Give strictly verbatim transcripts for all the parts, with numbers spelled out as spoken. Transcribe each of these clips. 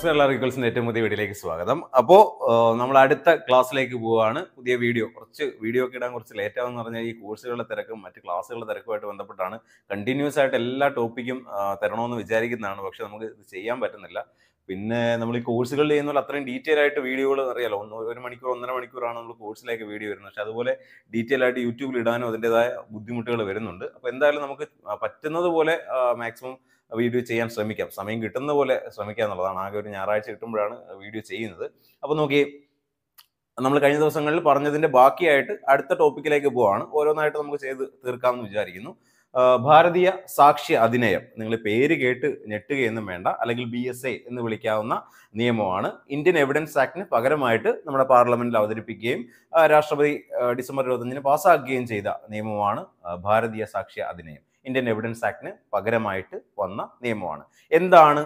നമസ്കാരം, എല്ലാവർക്കും ഈക്വൽസിന്റെ ഏറ്റവും പുതിയ വീഡിയോയിലേക്ക് സ്വാഗതം. അപ്പോൾ നമ്മൾ അടുത്ത ക്ലാസ്സിലേക്ക് പോവുകയാണ്. പുതിയ വീഡിയോ കുറച്ച് വീഡിയോ ഒക്കെ ഇടാൻ കുറച്ച് ലേറ്റ് ആവുമെന്ന് പറഞ്ഞാൽ ഈ കോഴ്സുകളുടെ തിരക്കും മറ്റ് ക്ലാസ്സുകളുടെ തിരക്കുമായിട്ട് ബന്ധപ്പെട്ടാണ്. കണ്ടിന്യൂസ് ആയിട്ട് എല്ലാ ടോപ്പിക്കും തരണമെന്ന് വിചാരിക്കുന്നതാണ്, പക്ഷെ നമുക്ക് ഇത് ചെയ്യാൻ പറ്റുന്നില്ല. പിന്നെ നമ്മൾ ഈ കോഴ്സുകൾ ചെയ്യുന്ന അത്രയും ഡീറ്റെയിൽ ആയിട്ട് വീഡിയോകൾ അറിയാലോ, ഒന്ന് ഒരു മണിക്കൂർ ഒന്നര മണിക്കൂറാണ് നമ്മൾ കോഴ്സിലേക്ക് വീഡിയോ വരുന്നത്. പക്ഷെ അതുപോലെ ഡീറ്റെയിൽ ആയിട്ട് യൂട്യൂബിൽ ഇടാനും അതിൻ്റെതായ ബുദ്ധിമുട്ടുകൾ വരുന്നുണ്ട്. അപ്പോൾ എന്തായാലും നമുക്ക് പറ്റുന്നത് പോലെ മാക്സിമം വീഡിയോ ചെയ്യാൻ ശ്രമിക്കാം, സമയം കിട്ടുന്ന പോലെ ശ്രമിക്കുക എന്നുള്ളതാണ്. ആകെ ഒരു ഞായറാഴ്ച കിട്ടുമ്പോഴാണ് വീഡിയോ ചെയ്യുന്നത്. അപ്പോൾ നോക്കി, നമ്മൾ കഴിഞ്ഞ ദിവസങ്ങളിൽ പറഞ്ഞതിന്റെ ബാക്കിയായിട്ട് അടുത്ത ടോപ്പിക്കിലേക്ക് പോവാണ്. ഓരോന്നായിട്ട് നമുക്ക് ചെയ്ത് തീർക്കാമെന്ന് വിചാരിക്കുന്നു. ഭാരതീയ സാക്ഷ്യ അധിനിയം, നിങ്ങൾ പേര് കേട്ട് ഞെട്ടുകയൊന്നും വേണ്ട, അല്ലെങ്കിൽ ബി എസ് എ എന്ന് വിളിക്കാവുന്ന നിയമമാണ്. ഇന്ത്യൻ എവിഡൻസ് ആക്ടിന് പകരമായിട്ട് നമ്മുടെ പാർലമെന്റിൽ അവതരിപ്പിക്കുകയും രാഷ്ട്രപതി ഡിസംബർ ഇരുപത്തഞ്ചിന് പാസ്സാക്കുകയും ചെയ്ത നിയമമാണ് ഭാരതീയ സാക്ഷ്യ അധിനിയം. ഇന്ത്യൻ എവിഡൻസ് ആക്ടിന് പകരമായിട്ട് വന്ന നിയമമാണ്. എന്താണ്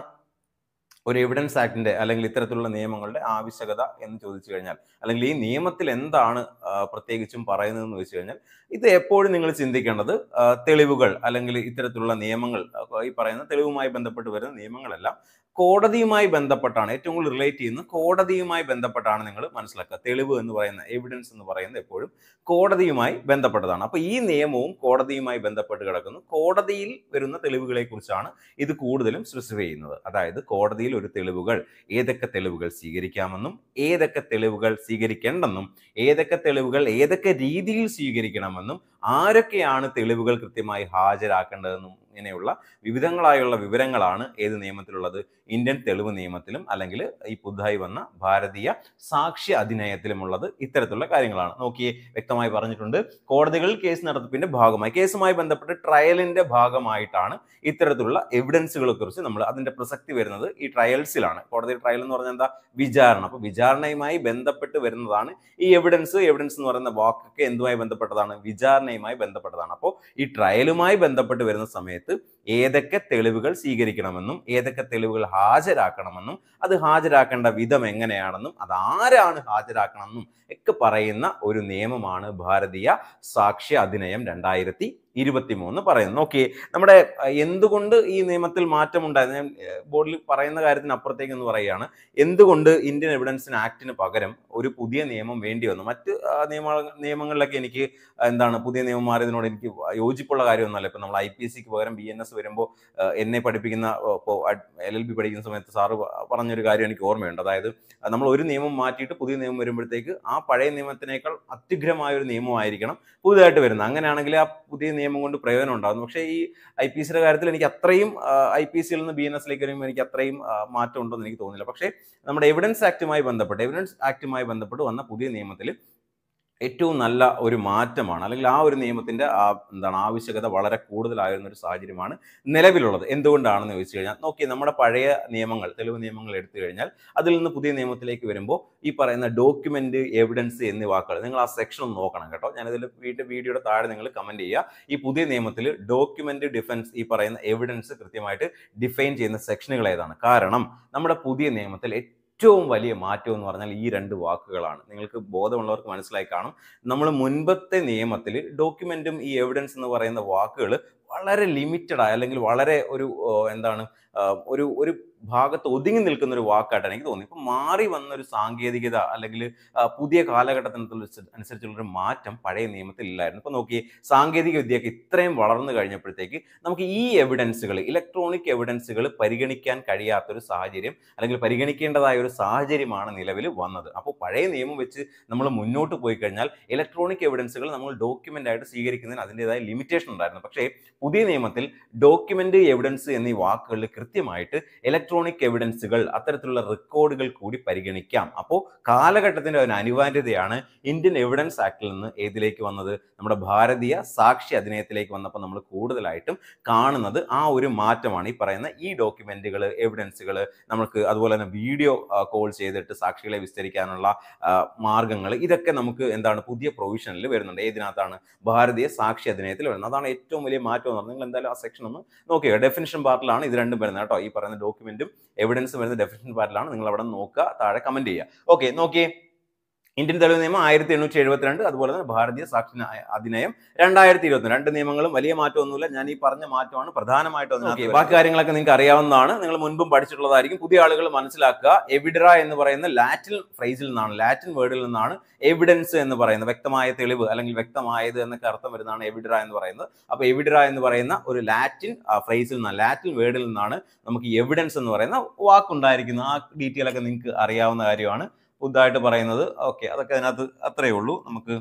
ഒരു എവിഡൻസ് ആക്ടിന്റെ അല്ലെങ്കിൽ ഇത്തരത്തിലുള്ള നിയമങ്ങളുടെ ആവശ്യകത എന്ന് ചോദിച്ചു കഴിഞ്ഞാൽ, അല്ലെങ്കിൽ ഈ നിയമത്തിൽ എന്താണ് പ്രത്യേകിച്ചും പറയുന്നതെന്ന് വെച്ച് കഴിഞ്ഞാൽ, ഇത് എപ്പോഴും നിങ്ങൾ ചിന്തിക്കേണ്ടത് തെളിവുകൾ അല്ലെങ്കിൽ ഇത്തരത്തിലുള്ള നിയമങ്ങൾ, ഈ പറയുന്ന തെളിവുമായി ബന്ധപ്പെട്ട് വരുന്ന നിയമങ്ങളെല്ലാം കോടതിയുമായി ബന്ധപ്പെട്ടാണ്, ഏറ്റവും കൂടുതൽ റിലേറ്റ് ചെയ്യുന്നത് കോടതിയുമായി ബന്ധപ്പെട്ടാണ് നിങ്ങൾ മനസ്സിലാക്കുക. തെളിവ് എന്ന് പറയുന്ന എവിഡൻസ് എന്ന് പറയുന്നത് എപ്പോഴും കോടതിയുമായി ബന്ധപ്പെട്ടതാണ്. അപ്പോൾ ഈ നിയമവും കോടതിയുമായി ബന്ധപ്പെട്ട് കിടക്കുന്നു. കോടതിയിൽ വരുന്ന തെളിവുകളെ കുറിച്ചാണ് ഇത് കൂടുതലും സ്പെസിഫൈ ചെയ്യുന്നത്. അതായത് കോടതിയിൽ ഒരു തെളിവുകൾ, ഏതൊക്കെ തെളിവുകൾ സ്വീകരിക്കാമെന്നും ഏതൊക്കെ തെളിവുകൾ സ്വീകരിക്കേണ്ടെന്നും ഏതൊക്കെ തെളിവുകൾ ഏതൊക്കെ രീതിയിൽ സ്വീകരിക്കണമെന്നും ആരൊക്കെയാണ് തെളിവുകൾ കൃത്യമായി ഹാജരാക്കേണ്ടതെന്നും ഇങ്ങനെയുള്ള വിവിധങ്ങളായുള്ള വിവരങ്ങളാണ് ഏത് നിയമത്തിലുള്ളത്? ഇന്ത്യൻ തെളിവ് നിയമത്തിലും അല്ലെങ്കിൽ ഈ പുതുതായി വന്ന ഭാരതീയ സാക്ഷ്യ അധിനിയത്തിലുമുള്ളത് ഇത്തരത്തിലുള്ള കാര്യങ്ങളാണ്. നോക്കിയേ, വ്യക്തമായി പറഞ്ഞിട്ടുണ്ട്. കോടതികളിൽ കേസ് നടത്തിപ്പിന്റെ ഭാഗമായി, കേസുമായി ബന്ധപ്പെട്ട് ട്രയലിന്റെ ഭാഗമായിട്ടാണ് ഇത്തരത്തിലുള്ള എവിഡൻസുകളെ കുറിച്ച് നമ്മൾ, അതിന്റെ പ്രസക്തി വരുന്നത് ഈ ട്രയൽസിലാണ്. കോടതി ട്രയൽ എന്ന് പറഞ്ഞാൽ എന്താ? വിചാരണ. അപ്പൊ വിചാരണയുമായി ബന്ധപ്പെട്ട് വരുന്നതാണ് ഈ എവിഡൻസ്. എവിഡൻസ് എന്ന് പറയുന്ന വാക്കൊക്കെ എന്തുമായി ബന്ധപ്പെട്ടതാണ്? വിചാരണയുമായി ബന്ധപ്പെട്ടതാണ്. അപ്പോൾ ഈ ട്രയലുമായി ബന്ധപ്പെട്ട് വരുന്ന സമയത്ത് ഏതൊക്കെ തെളിവുകൾ സ്വീകരിക്കണമെന്നും ഏതൊക്കെ തെളിവുകൾ ഹാജരാക്കണമെന്നും അത് ഹാജരാക്കേണ്ട വിധം എങ്ങനെയാണെന്നും അത് ആരാണ് ഹാജരാക്കണമെന്നും ഒക്കെ പറയുന്ന ഒരു നിയമമാണ് ഭാരതീയ സാക്ഷ്യ അധിനിയം രണ്ടായിരത്തി ഇരുപത്തി മൂന്ന് പറയുന്നു. നോക്കിയേ, നമ്മുടെ എന്തുകൊണ്ട് ഈ നിയമത്തിൽ മാറ്റമുണ്ടായത്, ഞാൻ ബോർഡിൽ പറയുന്ന കാര്യത്തിന് അപ്പുറത്തേക്ക് എന്ന് പറയുകയാണ്. എന്തുകൊണ്ട് ഇന്ത്യൻ എവിഡൻസ് ആക്ടിന് പകരം ഒരു പുതിയ നിയമം വേണ്ടി വന്നു? മറ്റ് നിയമ നിയമങ്ങളിലൊക്കെ എനിക്ക് എന്താണ് പുതിയ നിയമം മാറിയതിനോട് എനിക്ക് യോജിപ്പുള്ള കാര്യമൊന്നുമല്ല. ഇപ്പം നമ്മൾ ഐ പി എസ് സിക്ക് പകരം ബി എൻ എസ് വരുമ്പോൾ എന്നെ പഠിപ്പിക്കുന്ന ഇപ്പോൾ എൽ എൽ ബി പഠിക്കുന്ന സമയത്ത് സാറ് പറഞ്ഞൊരു കാര്യം എനിക്ക് ഓർമ്മയുണ്ട്. അതായത് നമ്മൾ ഒരു നിയമം മാറ്റിയിട്ട് പുതിയ നിയമം വരുമ്പോഴത്തേക്ക് ആ പഴയ നിയമത്തിനേക്കാൾ അത്യുഗ്രമായ ഒരു നിയമമായിരിക്കണം പുതുതായിട്ട് വരുന്നത്. അങ്ങനെയാണെങ്കിൽ ആ പുതിയ നിയമം കൊണ്ട് പ്രയോജനം ഉണ്ടാകുന്നു. പക്ഷേ ഈ ഐ പി സിയുടെ കാര്യത്തിൽ എനിക്ക് അത്രയും ഐ പി സിയിൽ നിന്ന് ബി എൻ എസിലേക്ക് വരുമ്പോൾ എനിക്ക് അത്രയും മാറ്റം ഉണ്ടെന്ന് എനിക്ക് തോന്നുന്നില്ല. പക്ഷേ നമ്മുടെ എവിഡൻസ് ആക്ടുമായി ബന്ധപ്പെട്ട് എവിഡൻസ് ആക്ടുമായി ബന്ധപ്പെട്ട് വന്ന പുതിയ നിയമത്തിൽ ഏറ്റവും നല്ല ഒരു മാറ്റമാണ്, അല്ലെങ്കിൽ ആ ഒരു നിയമത്തിന്റെ എന്താണ് ആവശ്യകത വളരെ കൂടുതലായിരുന്ന ഒരു സാഹചര്യമാണ് നിലവിലുള്ളത്. എന്തുകൊണ്ടാണെന്ന് ചോദിച്ചു കഴിഞ്ഞാൽ, നോക്കി, നമ്മുടെ പഴയ നിയമങ്ങൾ, തെളിവ് നിയമങ്ങൾ എടുത്തു കഴിഞ്ഞാൽ അതിൽ നിന്ന് പുതിയ നിയമത്തിലേക്ക് വരുമ്പോൾ ഈ പറയുന്ന ഡോക്യുമെന്റ്, എവിഡൻസ് എന്നീ വാക്കുകൾ നിങ്ങൾ ആ സെക്ഷൻ ഒന്ന് നോക്കണം കേട്ടോ. ഞാനിതിൽ വീട്ടിൽ വീഡിയോയുടെ താഴെ നിങ്ങൾ കമന്റ് ചെയ്യുക. ഈ പുതിയ നിയമത്തിൽ ഡോക്യുമെന്റ്, ഡിഫൻസ്, ഈ പറയുന്ന എവിഡൻസ് കൃത്യമായിട്ട് ഡിഫൈൻ ചെയ്യുന്ന സെക്ഷനുകൾ ഏതാണ്? കാരണം നമ്മുടെ പുതിയ നിയമത്തിൽ ഏറ്റവും വലിയ മാറ്റം എന്ന് പറഞ്ഞാൽ ഈ രണ്ട് വാക്കുകളാണ്. നിങ്ങൾക്ക് ബോധമുള്ളവർക്ക് മനസ്സിലായി കാണും. നമ്മൾ മുൻപത്തെ നിയമത്തിൽ ഡോക്യുമെന്റും ഈ എവിഡൻസ് എന്ന് പറയുന്ന വാക്കുകൾ വളരെ ലിമിറ്റഡ് ആയ, അല്ലെങ്കിൽ വളരെ ഒരു എന്താണ് ഒരു ഒരു ഭാഗത്ത് ഒതുങ്ങി നിൽക്കുന്ന ഒരു വാക്കായിട്ടാണ് എനിക്ക് തോന്നി. ഇപ്പം മാറി വന്ന ഒരു സാങ്കേതികത അല്ലെങ്കിൽ പുതിയ കാലഘട്ടത്തിന് അനുസരിച്ചുള്ളൊരു മാറ്റം പഴയ നിയമത്തിൽ ഇല്ലായിരുന്നു. ഇപ്പം നോക്കിയേ, സാങ്കേതിക വിദ്യയൊക്കെ ഇത്രയും വളർന്നു കഴിഞ്ഞപ്പോഴത്തേക്ക് നമുക്ക് ഈ എവിഡൻസുകൾ, ഇലക്ട്രോണിക് എവിഡൻസുകൾ പരിഗണിക്കാൻ കഴിയാത്തൊരു സാഹചര്യം, അല്ലെങ്കിൽ പരിഗണിക്കേണ്ടതായ ഒരു സാഹചര്യമാണ് നിലവിൽ വന്നത്. അപ്പോൾ പഴയ നിയമം വെച്ച് നമ്മൾ മുന്നോട്ട് പോയി കഴിഞ്ഞാൽ ഇലക്ട്രോണിക് എവിഡൻസുകൾ നമ്മൾ ഡോക്യുമെന്റ് ആയിട്ട് സ്വീകരിക്കുന്നതിന് അതിൻ്റെതായ ലിമിറ്റേഷൻ ഉണ്ടായിരുന്നു. പക്ഷേ പുതിയ നിയമത്തിൽ ഡോക്യുമെന്റ്, എവിഡൻസ് എന്നീ വാക്കുകളിൽ കൃത്യമായിട്ട് ഇലക്ട്രോണിക് എവിഡൻസുകൾ, അത്തരത്തിലുള്ള റെക്കോർഡുകൾ കൂടി പരിഗണിക്കാം. അപ്പോൾ കാലഘട്ടത്തിന്റെ ഒരു അനിവാര്യതയാണ് ഇന്ത്യൻ എവിഡൻസ് ആക്ടിൽ നിന്ന് ഏതിലേക്ക് വന്നത്? നമ്മുടെ ഭാരതീയ സാക്ഷ്യ അധിനിയത്തിലേക്ക് വന്നപ്പോൾ നമ്മൾ കൂടുതലായിട്ടും കാണുന്നത് ആ ഒരു മാറ്റമാണ്. ഈ പറയുന്ന ഈ ഡോക്യുമെന്റുകൾ, എവിഡൻസുകൾ, നമുക്ക് അതുപോലെ തന്നെ വീഡിയോ കോൾ ചെയ്തിട്ട് സാക്ഷികളെ വിസ്തരിക്കാനുള്ള മാർഗങ്ങൾ, ഇതൊക്കെ നമുക്ക് എന്താണ് പുതിയ പ്രൊവിഷനിൽ വരുന്നുണ്ട്. ഏതിനകത്താണ്? ഭാരതീയ സാക്ഷ്യ അധിനിയത്തിൽ വരുന്നത്. അതാണ് ഏറ്റവും വലിയ മാറ്റം എന്ന് പറഞ്ഞാൽ നിങ്ങൾ എന്തായാലും ആ സെക്ഷൻ ഒന്ന് നോക്കുക. ഡെഫിനിഷൻ പാർട്ടിലാണ് ഇത് രണ്ടും വരുന്നത് കേട്ടോ. ഈ പറയുന്ന ഡോക്യുമെന്റും എവിഡൻസും വരുന്ന ഡെഫിനിഷൻ പാർട്ടിലാണ്. നിങ്ങൾ അവിടെ നോക്കുക, താഴെ കമന്റ് ചെയ്യുക. ഓക്കെ, നോക്കിയേ, ഇന്ത്യൻ തെളിവ് നിയമം ആയിരത്തി എണ്ണൂറ്റി എഴുപത്തിരണ്ട്, അതുപോലെ തന്നെ ഭാരതീയ സാക്ഷി അധിനിയം രണ്ടായിരത്തി ഇരുപത്തി രണ്ട് നിയമങ്ങളും വലിയ മാറ്റമൊന്നുമില്ല. ഞാൻ ഈ പറഞ്ഞ മാറ്റമാണ് പ്രധാനമായിട്ടും അതിനകത്ത്. ബാക്കി കാര്യങ്ങളൊക്കെ നിങ്ങൾക്ക് അറിയാവുന്നതാണ്, നിങ്ങൾ മുൻപും പഠിച്ചിട്ടുള്ളതായിരിക്കും. പുതിയ ആളുകൾ മനസ്സിലാക്കുക, എവിഡറ എന്ന് പറയുന്ന ലാറ്റിൻ ഫ്രേസിൽ നിന്നാണ്, ലാറ്റിൻ വേർഡിൽ നിന്നാണ് എവിഡൻസ് എന്ന് പറയുന്നത്, വ്യക്തമായ തെളിവ് അല്ലെങ്കിൽ വ്യക്തമായത് എന്നൊക്കെ അർത്ഥം വരുന്നതാണ് എവിഡറ എന്ന് പറയുന്നത്. അപ്പൊ എവിഡറ എന്ന് പറയുന്ന ഒരു ലാറ്റിൻ ഫ്രേസിൽ നിന്നാണ്, ലാറ്റിൻ വേർഡിൽ നിന്നാണ് നമുക്ക് എവിഡൻസ് എന്ന് പറയുന്ന വാക്കുണ്ടായിരിക്കുന്നത്. ആ ഡീറ്റെയിൽ ഒക്കെ നിങ്ങൾക്ക് അറിയാവുന്ന കാര്യമാണ്. പുതുതായിട്ട് പറയുന്നത് ഓക്കെ, അതൊക്കെ അതിനകത്ത് അത്രയേ ഉള്ളൂ. നമുക്ക്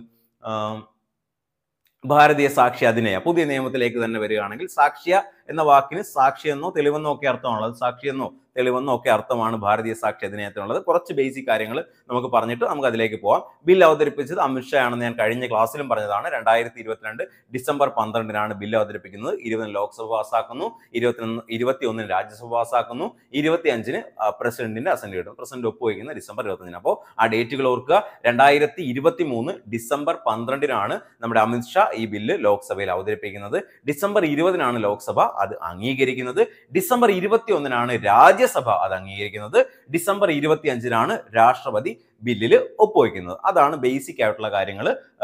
ഭാരതീയ സാക്ഷി അധിനിയം പുതിയ നിയമത്തിലേക്ക് തന്നെ വരികയാണെങ്കിൽ, സാക്ഷ്യ എന്ന വാക്കിന് സാക്ഷിയെന്നോ തെളിവെന്നോ ഒക്കെ അർത്ഥമാണുള്ളത്. സാക്ഷിയെന്നോ തെളിവെന്നോ ഒക്കെ അർത്ഥമാണ് ഭാരതീയ സാക്ഷി അധിനിയത്തിനുള്ളത്. കുറച്ച് ബേസിക് കാര്യങ്ങൾ നമുക്ക് പറഞ്ഞിട്ട് നമുക്ക് അതിലേക്ക് പോവാം. ബിൽ അവതരിപ്പിച്ചത് അമിത്ഷാ ആണെന്ന് ഞാൻ കഴിഞ്ഞ ക്ലാസ്സിലും പറഞ്ഞതാണ്. രണ്ടായിരത്തി ഇരുപത്തിരണ്ട് ഡിസംബർ പന്ത്രണ്ടിനാണ് ബില്ല് അവതരിപ്പിക്കുന്നത്. ഇരുപതിന് ലോക്സഭ പാസ്സാക്കുന്നു, ഇരുപത്തിയൊന്ന് ഇരുപത്തി ഒന്നിന് രാജ്യസഭ പാസ്സാക്കുന്നു, ഇരുപത്തി അഞ്ചിന് പ്രസിഡന്റിന്റെ അസന്റ് കിട്ടും, പ്രസിഡന്റ് ഒപ്പുവയ്ക്കുന്ന ഡിസംബർ ഇരുപത്തഞ്ചിന്. അപ്പോൾ ആ ഡേറ്റുകൾ ഓർക്കുക. രണ്ടായിരത്തി ഇരുപത്തി മൂന്ന് ഡിസംബർ പന്ത്രണ്ടിനാണ് നമ്മുടെ അമിത്ഷാ ഈ ബില്ല് ലോക്സഭയിൽ അവതരിപ്പിക്കുന്നത്. ഡിസംബർ ഇരുപതിനാണ് ലോക്സഭ അത് അംഗീകരിക്കുന്നത്. ഡിസംബർ ഇരുപത്തി ഒന്നിനാണ് രാജ്യസഭ അത് അംഗീകരിക്കുന്നത്. ഡിസംബർ ഇരുപത്തി അഞ്ചിനാണ് രാഷ്ട്രപതി ബില്ലിൽ ഒപ്പുവയ്ക്കുന്നത്. അതാണ് ബേസിക് ആയിട്ടുള്ള കാര്യങ്ങൾ.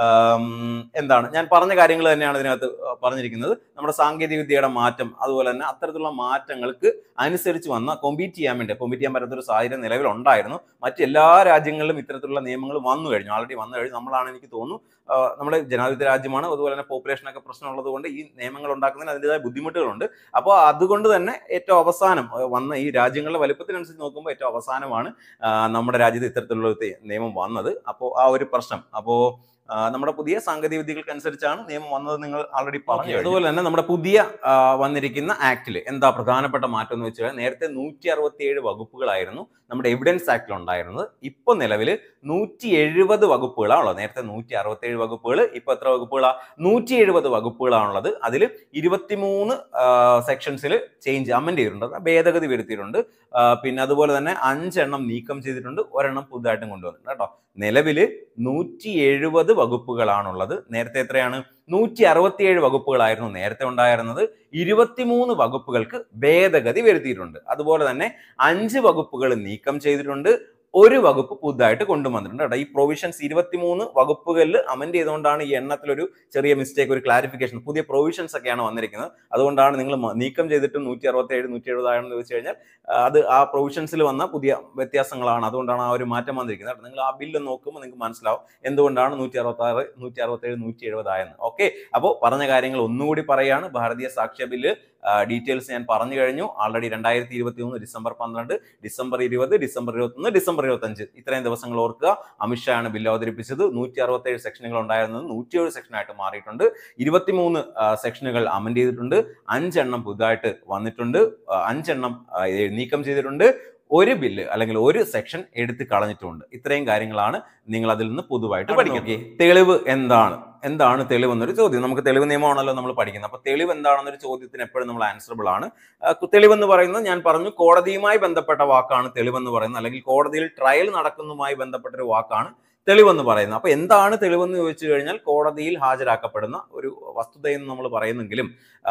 എന്താണ് ഞാൻ പറഞ്ഞ കാര്യങ്ങൾ തന്നെയാണ് ഇതിനകത്ത് പറഞ്ഞിരിക്കുന്നത്. നമ്മുടെ സാങ്കേതിക വിദ്യയുടെ മാറ്റം, അതുപോലെ തന്നെ അത്തരത്തിലുള്ള മാറ്റങ്ങൾക്ക് അനുസരിച്ച് വന്ന കോമ്പീറ്റ് ചെയ്യാൻ വേണ്ടി കോമ്പീറ്റ് ചെയ്യാൻ പറ്റാത്തൊരു സാഹചര്യം നിലവിലുണ്ടായിരുന്നു. മറ്റെല്ലാ രാജ്യങ്ങളിലും ഇത്തരത്തിലുള്ള നിയമങ്ങൾ വന്നു കഴിഞ്ഞു, ഓൾറെഡി വന്നു കഴിഞ്ഞു. നമ്മളാണ് എനിക്ക് തോന്നുന്നു, നമ്മുടെ ജനാധിപത്യ രാജ്യമാണ്, അതുപോലെ തന്നെ പോപ്പുലേഷനൊക്കെ പ്രശ്നമുള്ളത് കൊണ്ട് ഈ നിയമങ്ങൾ ഉണ്ടാക്കുന്നതിന് അതിൻ്റെതായ ബുദ്ധിമുട്ടുകളുണ്ട്. അപ്പോൾ അതുകൊണ്ട് തന്നെ ഏറ്റവും അവസാനം വന്ന ഈ രാജ്യങ്ങളുടെ വലുപ്പത്തിനനുസരിച്ച് നോക്കുമ്പോൾ ഏറ്റവും അവസാനമാണ് നമ്മുടെ രാജ്യത്ത് ഇത്തരത്തിലുള്ള നിയമം വന്നത്. അപ്പോൾ ആ ഒരു പ്രശ്നം, അപ്പോൾ നമ്മുടെ പുതിയ സാങ്കേതിക വിദ്യകൾക്ക് അനുസരിച്ചാണ് നിയമം വന്നത്, നിങ്ങൾ ആൾറെഡി പറഞ്ഞു. അതുപോലെ തന്നെ നമ്മുടെ പുതിയ വന്നിരിക്കുന്ന ആക്ടിൽ എന്താ പ്രധാനപ്പെട്ട മാറ്റം എന്ന് വെച്ചാൽ, നേരത്തെ നൂറ്റി അറുപത്തി ഏഴ് വകുപ്പുകളായിരുന്നു നമ്മുടെ എവിഡൻസ് ആക്ടിൽ ഉണ്ടായിരുന്നത്. ഇപ്പൊ നിലവിൽ നൂറ്റി എഴുപത് വകുപ്പുകളാണുള്ളത്. നേരത്തെ നൂറ്റി അറുപത്തി ഏഴ് വകുപ്പുകൾ, ഇപ്പൊ എത്ര വകുപ്പുകളാണ്? നൂറ്റി എഴുപത് വകുപ്പുകളാണുള്ളത്. അതിൽ ഇരുപത്തിമൂന്ന് സെക്ഷൻസിൽ ചേഞ്ച് അമെന്റ് ചെയ്തിട്ടുണ്ട്, ഭേദഗതി വരുത്തിയിട്ടുണ്ട്. പിന്നെ അതുപോലെ തന്നെ അഞ്ചെണ്ണം നീക്കം ചെയ്തിട്ടുണ്ട്, ഒരെണ്ണം പുതുതായിട്ടും കൊണ്ടുവന്നിട്ടുണ്ട് കേട്ടോ. നിലവിൽ നൂറ്റി എഴുപത് വകുപ്പുകളാണുള്ളത്. നേരത്തെ എത്രയാണ്? നൂറ്റി അറുപത്തിയേഴ് വകുപ്പുകളായിരുന്നു നേരത്തെ ഉണ്ടായിരുന്നത്. ഇരുപത്തിമൂന്ന് വകുപ്പുകൾക്ക് ഭേദഗതി വരുത്തിയിട്ടുണ്ട്. അതുപോലെ തന്നെ അഞ്ച് വകുപ്പുകൾ നീക്കം ചെയ്തിട്ടുണ്ട്, ഒരു വകുപ്പ് പുതുതായിട്ട് കൊണ്ടുവന്നിട്ടുണ്ട് കേട്ടോ. ഈ പ്രൊവിഷൻസ് ഇരുപത്തിമൂന്ന് വകുപ്പുകളിൽ അമെന്റ് ചെയ്തുകൊണ്ടാണ് ഈ എണ്ണത്തിലൊരു ചെറിയ മിസ്റ്റേക്ക്, ഒരു ക്ലാരിഫിക്കേഷൻ, പുതിയ പ്രൊവിഷൻസ് ഒക്കെയാണ് വന്നിരിക്കുന്നത്. അതുകൊണ്ടാണ് നിങ്ങൾ നീക്കം ചെയ്തിട്ട് നൂറ്റി അറുപത്തി ഏഴ് നൂറ്റി എഴുപത് ആണെന്ന് ചോദിച്ചു കഴിഞ്ഞാൽ അത് ആ പ്രൊവിഷൻസിൽ വന്ന പുതിയ വ്യത്യാസങ്ങളാണ്. അതുകൊണ്ടാണ് ആ ഒരു മാറ്റം വന്നിരിക്കുന്നത്. നിങ്ങൾ ആ ബില്ല് നോക്കുമ്പോൾ നിങ്ങൾക്ക് മനസ്സിലാവും എന്തുകൊണ്ടാണ് നൂറ്റി അറുപത്തി ആറ് നൂറ്റി അറുപത്തി ഏഴ് നൂറ്റി എഴുപത് ആയെന്ന്. ഓക്കെ, അപ്പോൾ പറഞ്ഞ കാര്യങ്ങൾ ഒന്നുകൂടി പറയാണ്. ഭാരതീയ സാക്ഷ്യ ബില്ല് ഡീറ്റെയിൽസ് ഞാൻ പറഞ്ഞു കഴിഞ്ഞു. ആൾറെഡി രണ്ടായിരത്തി ഇരുപത്തി മൂന്ന് ഡിസംബർ പന്ത്രണ്ട്, ഡിസംബർ ഇരുപത്, ഡിസംബർ ഇരുപത്തി ഒന്ന്, ഡിസംബർ ഇരുപത്തി അഞ്ച് ഇത്രയും ദിവസങ്ങൾ ഓർക്കുക. അമിത്ഷാ ആണ് ബില്ല് അവതരിപ്പിച്ചത്. നൂറ്റി അറുപത്തി ഏഴ് സെക്ഷനുകൾ ഉണ്ടായിരുന്നത് നൂറ്റി ഏഴ് സെക്ഷനായിട്ട് മാറിയിട്ടുണ്ട്. ഇരുപത്തിമൂന്ന് സെക്ഷനുകൾ അമെന്റ് ചെയ്തിട്ടുണ്ട്, അഞ്ചെണ്ണം പുതുതായിട്ട് വന്നിട്ടുണ്ട്, അഞ്ചെണ്ണം നീക്കം ചെയ്തിട്ടുണ്ട്, ഒരു ബില്ല് അല്ലെങ്കിൽ ഒരു സെക്ഷൻ എടുത്ത് കളഞ്ഞിട്ടുണ്ട്. ഇത്രയും കാര്യങ്ങളാണ് നിങ്ങൾ അതിൽ നിന്ന് പൊതുവായിട്ട് പഠിക്കുന്നത്. തെളിവ് എന്താണ് എന്താണ് തെളിവ് എന്നൊരു ചോദ്യം. നമുക്ക് തെളിവ് നിയമമാണല്ലോ നമ്മൾ പഠിക്കുന്നത്. അപ്പൊ തെളിവ് എന്താണെന്നൊരു ചോദ്യത്തിന് എപ്പോഴും നമ്മൾ ആൻസറബിൾ ആണ്. തെളിവെന്ന് പറയുന്നത് ഞാൻ പറഞ്ഞു, കോടതിയുമായി ബന്ധപ്പെട്ട വാക്കാണ് തെളിവെന്ന് പറയുന്നത്, അല്ലെങ്കിൽ കോടതിയിൽ ട്രയൽ നടക്കുന്നതുമായി ബന്ധപ്പെട്ട ഒരു വാക്കാണ് തെളിവെന്ന് പറയുന്നത്. അപ്പൊ എന്താണ് തെളിവെന്ന് ചോദിച്ചു കഴിഞ്ഞാൽ, കോടതിയിൽ ഹാജരാക്കപ്പെടുന്ന ഒരു വസ്തുതയെന്ന് നമ്മൾ പറയുന്നെങ്കിലും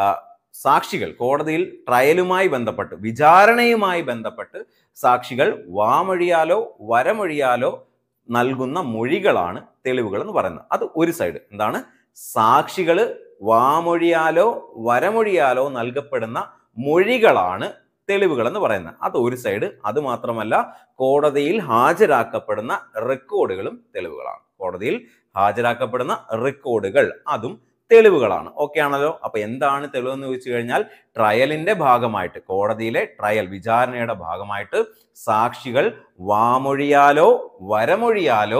സാക്ഷികൾ കോടതിയിൽ ട്രയലുമായി ബന്ധപ്പെട്ട്, വിചാരണയുമായി ബന്ധപ്പെട്ട് സാക്ഷികൾ വാമൊഴിയാലോ വരമൊഴിയാലോ നൽകുന്ന മൊഴികളാണ് തെളിവുകൾ എന്ന് പറയുന്നത്. അത് ഒരു സൈഡ്. എന്താണ്? സാക്ഷികൾ വാമൊഴിയാലോ വരമൊഴിയാലോ നൽകപ്പെടുന്ന മൊഴികളാണ് തെളിവുകൾ എന്ന് പറയുന്നത്. അത് ഒരു സൈഡ്. അത് മാത്രമല്ല, കോടതിയിൽ ഹാജരാക്കപ്പെടുന്ന റെക്കോർഡുകളും തെളിവുകളാണ്. കോടതിയിൽ ഹാജരാക്കപ്പെടുന്ന റെക്കോർഡുകൾ അതും തെളിവുകളാണ്. ഓക്കെ ആണല്ലോ? അപ്പൊ എന്താണ് തെളിവെന്ന് ചോദിച്ചു കഴിഞ്ഞാൽ, ട്രയലിന്റെ ഭാഗമായിട്ട്, കോടതിയിലെ ട്രയൽ വിചാരണയുടെ ഭാഗമായിട്ട് സാക്ഷികൾ വാമൊഴിയാലോ വരമൊഴിയാലോ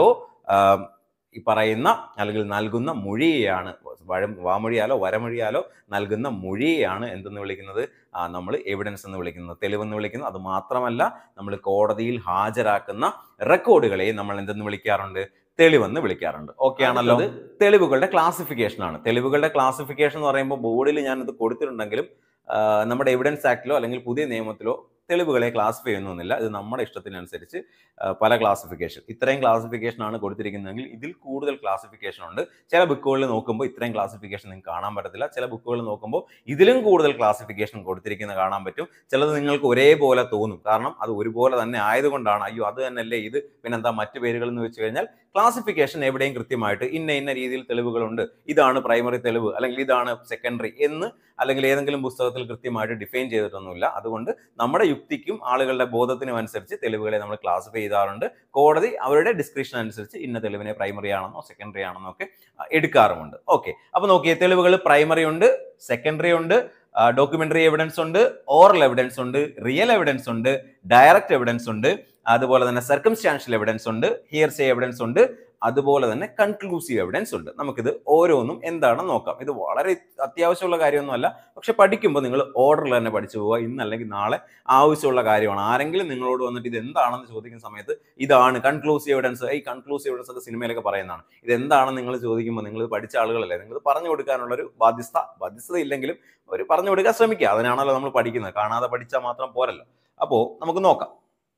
ഈ പറയുന്ന അല്ലെങ്കിൽ നൽകുന്ന മൊഴിയെയാണ്, വാമൊഴിയാലോ വരമൊഴിയാലോ നൽകുന്ന മൊഴിയെയാണ് എന്തെന്ന് വിളിക്കുന്നത്? നമ്മൾ എവിഡൻസ് എന്ന് വിളിക്കുന്നത്, തെളിവെന്ന് വിളിക്കുന്നത്. അത് മാത്രമല്ല, നമ്മൾ കോടതിയിൽ ഹാജരാക്കുന്ന റെക്കോർഡുകളെ നമ്മൾ എന്തെന്ന് വിളിക്കാറുണ്ട്? തെളിവെന്ന് വിളിക്കാറുണ്ട്. ഓക്കെ ആണല്ലോ? തെളിവുകളുടെ ക്ലാസിഫിക്കേഷൻ ആണ്. തെളിവുകളുടെ ക്ലാസിഫിക്കേഷൻ എന്ന് പറയുമ്പോൾ ബോർഡിൽ ഞാൻ ഇത് കൊടുത്തിട്ടുണ്ടെങ്കിലും നമ്മുടെ എവിഡൻസ് ആക്ടിലോ അല്ലെങ്കിൽ പുതിയ നിയമത്തിലോ തെളിവുകളെ ക്ലാസിഫൈ ചെയ്യുന്നൊന്നുമില്ല. ഇത് നമ്മുടെ ഇഷ്ടത്തിനനുസരിച്ച് പല ക്ലാസിഫിക്കേഷൻ, ഇത്രയും ക്ലാസിഫിക്കേഷൻ ആണ് കൊടുത്തിരിക്കുന്നതെങ്കിൽ ഇതിൽ കൂടുതൽ ക്ലാസിഫിക്കേഷൻ ഉണ്ട്. ചില ബുക്കുകളിൽ നോക്കുമ്പോൾ ഇത്രയും ക്ലാസിഫിക്കേഷൻ നിങ്ങൾക്ക് കാണാൻ പറ്റത്തില്ല. ചില ബുക്കുകളിൽ നോക്കുമ്പോൾ ഇതിലും കൂടുതൽ ക്ലാസിഫിക്കേഷൻ കൊടുത്തിരിക്കുന്നത് കാണാൻ പറ്റും. ചിലത് നിങ്ങൾക്ക് ഒരേപോലെ തോന്നും, കാരണം അത് ഒരുപോലെ തന്നെ ആയതുകൊണ്ടാണ്. അയ്യോ അത് തന്നെയല്ലേ ഇത്, പിന്നെന്താ മറ്റു പേരുകൾ എന്ന് വെച്ച് കഴിഞ്ഞാൽ ക്ലാസിഫിക്കേഷൻ എവിടെയും കൃത്യമായിട്ട് ഇന്ന ഇന്ന രീതിയിൽ തെളിവുകളുണ്ട്, ഇതാണ് പ്രൈമറി തെളിവ് അല്ലെങ്കിൽ ഇതാണ് സെക്കൻഡറി എന്ന് അല്ലെങ്കിൽ ഏതെങ്കിലും പുസ്തകത്തിൽ കൃത്യമായിട്ട് ഡിഫൈൻ ചെയ്തിട്ടൊന്നുമില്ല. അതുകൊണ്ട് നമ്മുടെ യുക്തിക്കും ആളുകളുടെ ബോധത്തിനും അനുസരിച്ച് തെളിവുകളെ നമ്മൾ ക്ലാസിഫൈ ചെയ്യാറുണ്ട്. കോടതി അവരുടെ ഡിസ്ക്രിപ്ഷൻ അനുസരിച്ച് ഇന്ന തെളിവിനെ പ്രൈമറി ആണെന്നോ സെക്കൻഡറി ആണെന്നോ ഒക്കെ എടുക്കാറുമുണ്ട്. ഓക്കെ, അപ്പൊ നോക്കിയേ, തെളിവുകൾ പ്രൈമറി ഉണ്ട്, സെക്കൻഡറി ഉണ്ട്, ഡോക്യുമെന്ററി എവിഡൻസ് ഉണ്ട്, ഓറൽ എവിഡൻസ് ഉണ്ട്, റിയൽ എവിഡൻസ് ഉണ്ട്, ഡയറക്റ്റ് എവിഡൻസ് ഉണ്ട്, അതുപോലെ തന്നെ സർക്കംസ്റ്റാൻഷ്യൽ എവിഡൻസ് ഉണ്ട്, ഹിയർസേ എവിഡൻസ് ഉണ്ട്, അതുപോലെ തന്നെ കൺക്ലൂസീവ് എവിഡൻസ് ഉണ്ട്. നമുക്കിത് ഓരോന്നും എന്താണെന്ന് നോക്കാം. ഇത് വളരെ അത്യാവശ്യമുള്ള കാര്യമൊന്നുമല്ല, പക്ഷെ പഠിക്കുമ്പോൾ നിങ്ങൾ ഓർഡറിൽ തന്നെ പഠിച്ചു പോവുക. ഇന്ന് അല്ലെങ്കിൽ നാളെ ആവശ്യമുള്ള കാര്യമാണ്. ആരെങ്കിലും നിങ്ങളോട് വന്നിട്ട് ഇത് എന്താണെന്ന് ചോദിക്കുന്ന സമയത്ത് ഇതാണ് കൺക്ലൂസീവ് എവിഡൻസ്, ഈ കൺക്ലൂസീവ് എവിഡൻസ് ഒക്കെ സിനിമയിലൊക്കെ പറയുന്നതാണ്. ഇത് എന്താണെന്ന് നിങ്ങൾ ചോദിക്കുമ്പോൾ നിങ്ങൾ പഠിച്ച ആളുകളല്ലേ, നിങ്ങൾ പറഞ്ഞു കൊടുക്കാനുള്ള ഒരു ബാധ്യസ്ഥ ബാധ്യസ്ഥത ഇല്ലെങ്കിലും ഒരു പറഞ്ഞു കൊടുക്കാൻ ശ്രമിക്കുക. അതിനാണല്ലോ നമ്മൾ പഠിക്കുന്നത്. കാണാതെ പഠിച്ചാൽ മാത്രം പോരല്ലോ. അപ്പോൾ നമുക്ക് നോക്കാം.